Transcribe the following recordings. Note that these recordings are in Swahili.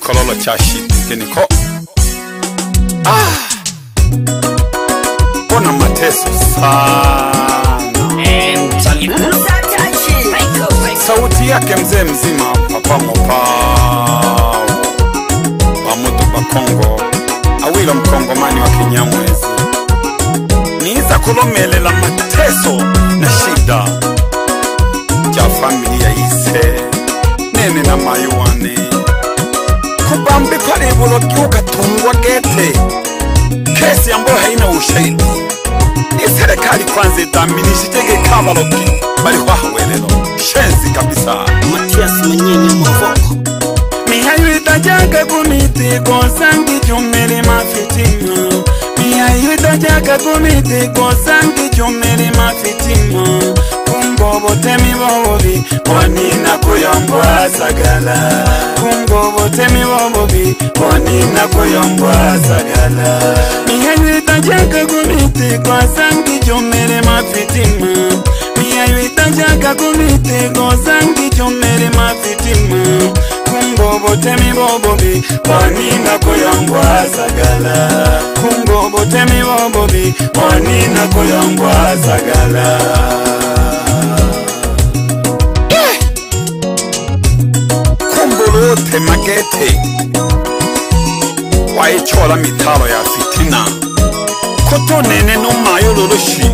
Gikololo cha shit kiniko. Bona mateso sana. Sauti yake mzee mzima papa mopao Mamudu Bakongo Awilo mkongomani wa Kinyamwezi. Niza kulomelela mateso na shida ja familia ise nene na mayuane kubambi pale bulogi ukatungwa gete kesi ambayo haina ushahidi. Ni serikali kwanza idhaminishi jenge kabalogi bali wahawelelo shenzi kabisa. Matias Mwenyeni Mwavoko mihayu itajaga kumiti kosangi jumeli mafitima. Mihayu itajaga kumiti kosangi jumeli mafitima. Kumbobo temi bobobi bonina kuyombwa sagala. Kumbobo temi bobobi bonina kuyombwa sagala. Mihayu itajaga kumiti kosangi jumeli mafitima. Mihayu itajaga kumiti kosangi jumeli mafitima. Kumbobo temi bobobi bonina kuyombwa sagala. Kumbobo temi bobobi bonina kuyombwa sagala. Kumbolote magete waichola mitalo ya fitina koto nene no mayo loloshi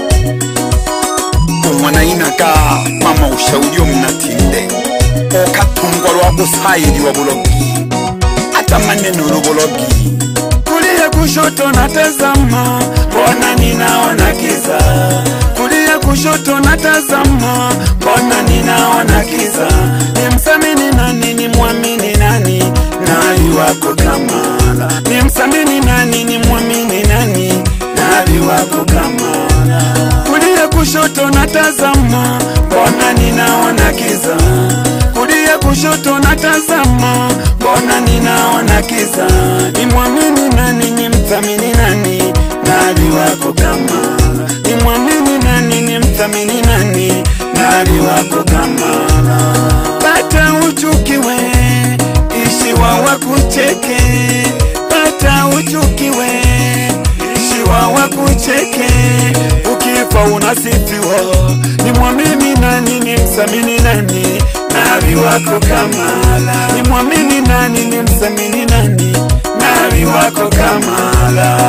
umwana inaka mama ushauri mnatinde okatungwa lwa kusayiri wa bulogi ata maneno bulogi kulia kushoto natazama bona ninaona giza. Kulia kushoto natazama bona ninaona giza. Nimsamini nani nimwamini nani nali wako Kamala. Nimsamini nani nimwamini nani nali wako Kamala. Kulia kushoto natazama bona ninaona giza. Kulia kushoto natazama bona ninaona giza. Nimwamini nani nimthamini nani nali wako Kamala. Nimwamini nani nimthamini nani nali wako Kamala. Pata uchukiwe ishiwa wakucheke. Pata uchukiwe ishiwa wakucheke. Ukifa unasifiwa. Nimwamini nani nimthamini nani nali wako Kamala. Nimwamini nani nimthamini nani nali wako Kamala.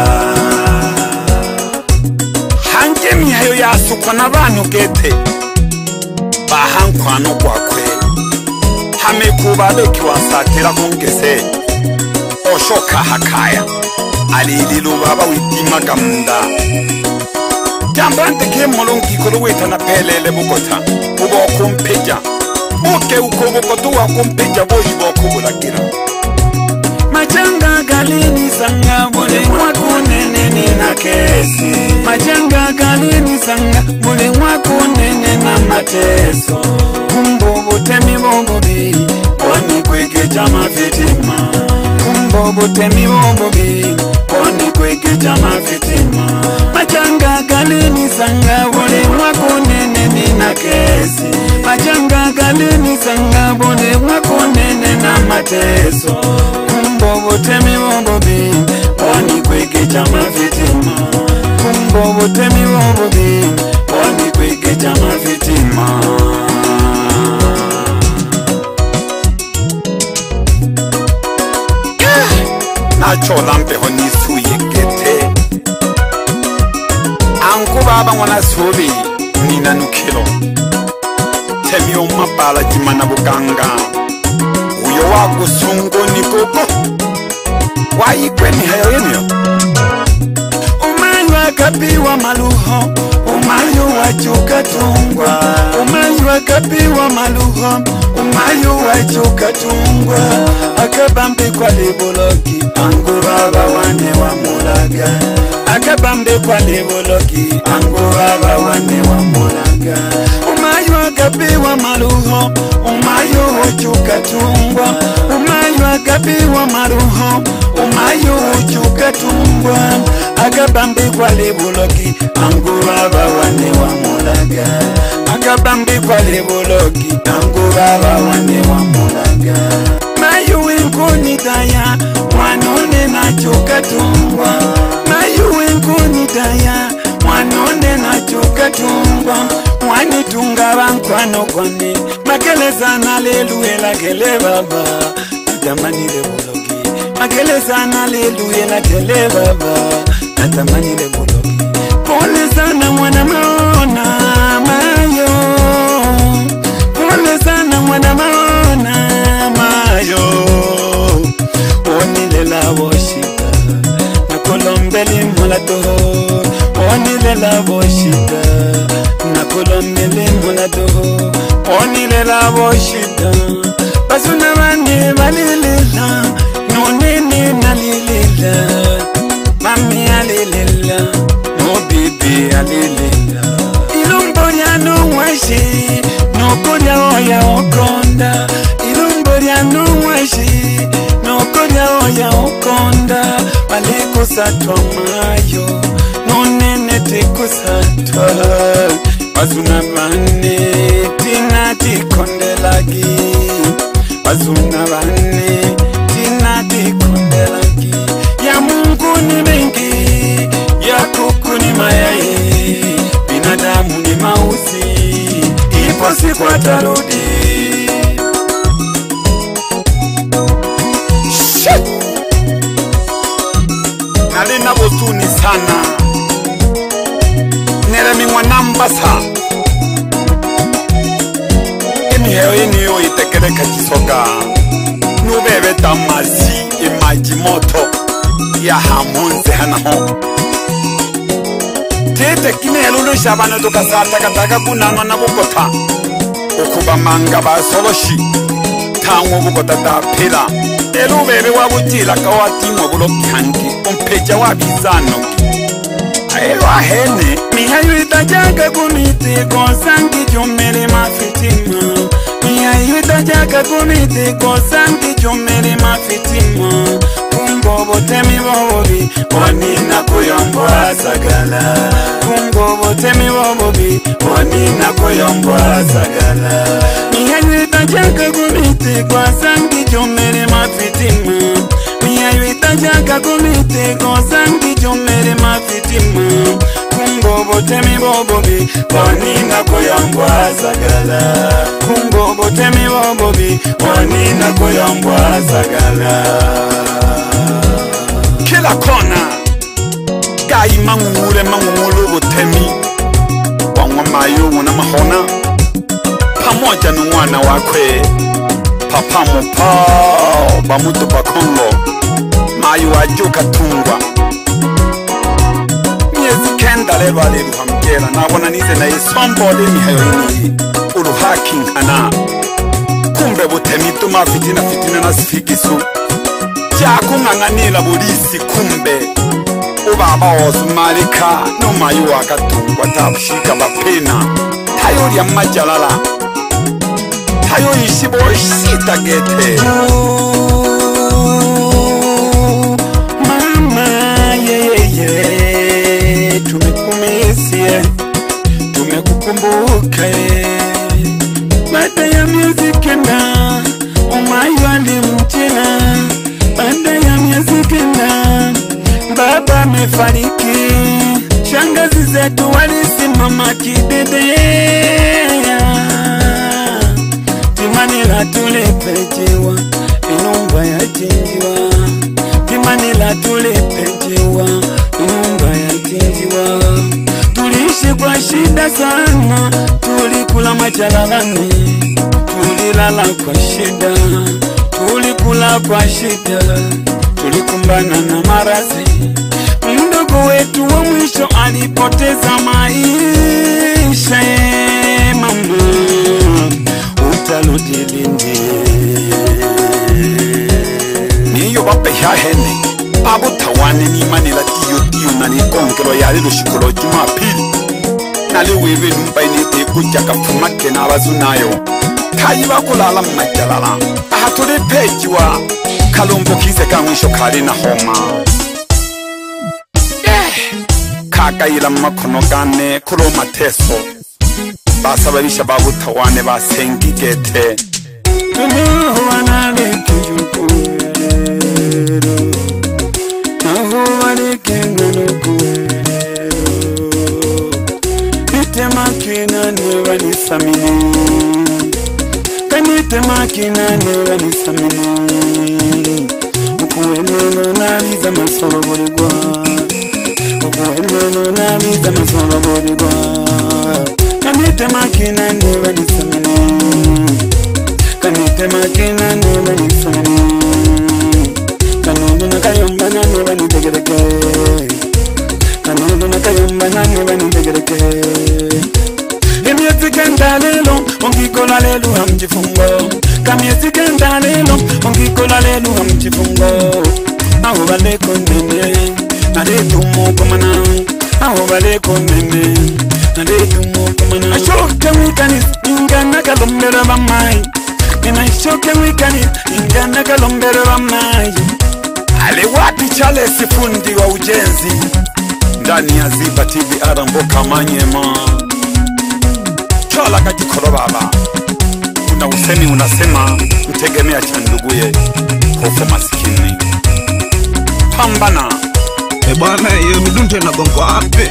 Hange mihayo yasukwa n'abantu gete bahankwano kwakwe hame kubabeki wasatira kongese oshoka hakaya alililu baba widimaga munda jambante ke molongi kolo weta na pelele bugota ubo kumpeja uke ukobokoto wa kumpeja boyi bokubulagira majanga galini sanga bole mwako nene nina kesi. Majanga galini sanga bole mwako nene na mateso. Kumbobo temi bobobi boni kweke jama fitima. Kumbobo temi bobobi boni kweke jama fitima. Majanga galini sanga bole mwako nene nina kesi. Majanga galini sanga bole mwako nene na mateso. Kumbobo temi bobobi boni kweke jama fitima. Kumbobo temi bobobi boni kweke jama fitima. Nachola mpeho nisuye gete anku baba mwana subi nina nukilo temi omabala jimana buganga uyo wago sungo ni koko waikwe ni hayo yenyo. Umayu akapiwa maluho umayu wachuka tungwa. Umayu akapiwa maluho umayu wachuka tungwa. Akabambi kwa libologi angu baba wane wa mulaga. Akabambi kwa libologi angu baba wane wa mulaga. Umayu akapiwa maluho umayu wachuka tungwa. Umayu akapiwa maluho umayu wachuka tungwa. Akabambi kwa libologi angu baba wane wa mulaga. Akabambi kwa libologi angu baba wane wa mulaga. Mayu winku nkuni daya mwanone nachoka tungwa mayuwe nkuni daya mwanone nachoka tungwa mwanitunga bankwano kwane makeleza naleluela kele baba natamanile bulogi makeleza naleluela kele baba natamanile bulogi pole sana mwana maona mayo pole sana mwana maona mayo onilela boshida na kolombeli molato onilela boshida na kolombeli molato onilela boshida basuna bane balilela nonene nalilela mami alilela no bibi alilela ilumbo ya no mwashi no konya oya okonda ilumbo ya no mwashi no konya oya okonda balikusatwa mayo nonene tikusatwa bazuna bane tina tikondelagi bazuna bane tina tikondelagi ya Mungu ni mengi ya kuku ni mayai binadamu ni mausi ipo siku atarudi nalina bosuni sana neremi mwanambasa eniheyo eniyo itekereka chisoka nubebe tamasi imaji moto ya hamunze hanaho tete kinelo shabana tukasata kataka kunanwa na bukota ukuba manga basoloshi tango bukota da pila elubebe wabutila kawatimwa bulokyangi umpeja wabizano ayo ahene mihayo itajaga kumite konsangi jomere mafitima mihayo itajaga kumite konsangi jomere mafitima kungobo temi bobobi onina kuyombo asagala kungobo temi bobobi onina kuyombo asagala mihayo itajaga kumite konsangi jomere mafitima mihayo itajaga kumite konsangi jomere mafitima kungobo temi bobobi onina kuyombo asagala kungobo temi bobobi onina kuyombo asagala kila kona gai mangure mangulu butemi wangwa mayo una mahona pamoja na mwana wakwe papa mopao bamuto bakongo mayo ajuka tungwa miezi kenda lebale ruhamgera nabona nize na isombole mihayo ini uruhaki nkana kumbe butemi tuma fitina na sifikisu chakunganganila bulisi kumbe ubaba osumalika no mayu wakatungwa tabushika bapena tayo lya majalala tayo ishibo shita gete mama ye tumekumesie tumekukumbuka baada ya miezi kenda umayu alimchina baada ya miezi kenda baba amefariki shangazi zetu walisimama kidedea timanila tulipejiwa inumba ya chinjiwa timanila tulipejiwa inumba ya chinjiwa tuliishi kwa shida sana tulikula majalalani tulilala kwa shida tulikula kwa shida tulikumbana na marazi mdogo wetu wa mwisho alipoteza maisha mama utarudi lini niyo bapeha hene abutawane ni manila tiyo na nikongelo yali lushikolo Jumapili nali wewe numba ni kuja kafumake na abazunayo kayiba kulala majalala aha tuli pejiwa kalombo kise kamwisho kali na homa kagayira makono gane kulo mateso basababisha babutawane basengigete tunuwana letujuku neba nisamini kanite makina neba nisamini ukuweneno nabiza masoro borigwa ukuweneno nabiza masoro borigwa kanite makina neba nisamini kanite makina neba nisamini kanundu nakayomba neba nitegereke kanundu nakayomba neba nitegereke Kamieti kendalelo, ongikola lelu hamjifungo. Kamieti kendalelo, ongikola lelu hamjifungo. Aho bale konene, nade tumo komana. Aho bale konene, nade tumo komana. Ashoke wikani, ingana kalombera bamai. Ina ashoke wikani, ingana kalombera bamai. Ale wapi chale sifundi wa ujenzi ndani ya Ziba TV Aramboka Manyema. Chola kajikolo baba. Una usemi unasema mtegemea cha nduguye hofu masikini. Pambana. Bwana hiyo midunte na gongo wapi?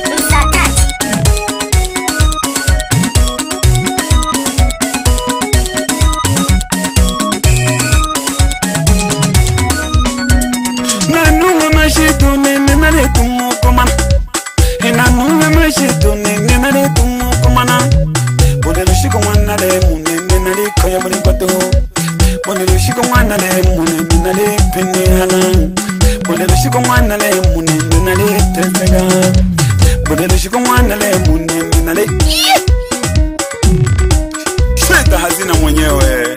Nanunga mashitu nene nare tumukomana. Nanunga mashitu nene nare tumukomana. Bonerushiko mwana le munene nari koya muri kwato. Bonerushiko mwana le munene nari pinehana. Bonerushiko mwana le munene nari tesega. Bonerushiko mwana le munene nari shida hazina mwenyewe.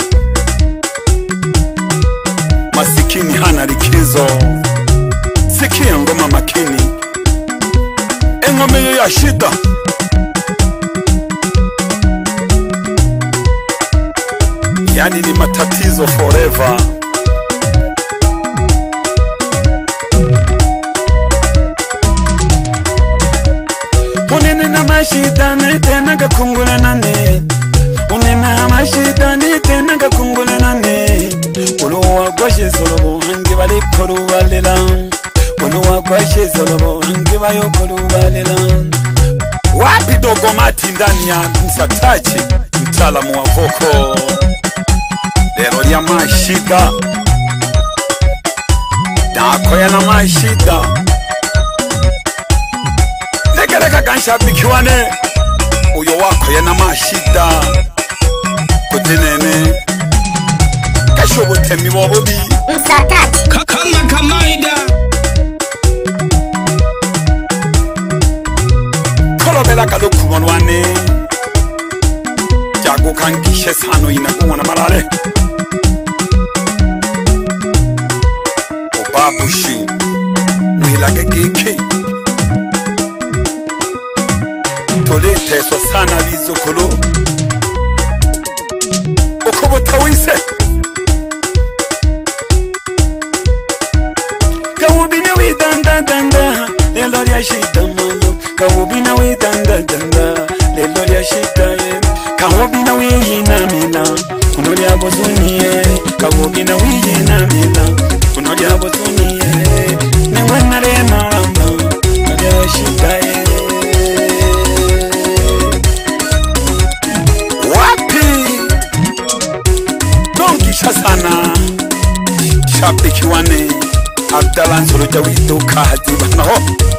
Masikini hana likizo. Sikia ngoma makini. Engome ya shida. Yani ni matatizo forever. Unene na mashida ni tena kakungula nane. Unene na mashida ni tena kakungula nane. Uluwa kwashe solobo hangi bali koru balela. Uluwa kwashe solobo hangi bayo koru balela. Wapi dogo mati ndani ya Msatachi, mtaalamu wa voko. Lero ya mashida Dako ya na mashida Negereka gansha bikiwane Uyo wako ya na mashida Kutinene Kashobo temi wabobi Msatachi Kama kamaida Kolobela kaluku mwanwane Jago kankishe sano inakuwa marale Babushi Mwilage giki Tolete so sana vizukulu Ukubota wise Kawubina widanda danda Lelo ya shida mayo Kawubina widanda danda Lelo ya shida ye Kawubina wiyina mila Unoli abozuniye Kawubina wiyina mila Unoli abozuniye Nengwanare maramba Noli ya shida ye Wapi Donkisha sana Shabiki wane Abdala Nsolo Jawido Kahaziba naho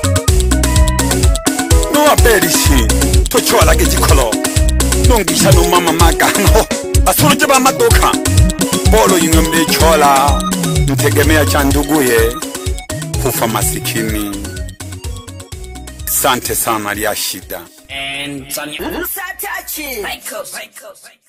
Noa Berishi Tochola Gejikolo Nongisha no mama maga naho Asolo Jaba Madoka Bolo yungombe chola Mtegemea cha nduguye Kufa masikini Sante sana liya shida and Msatachi.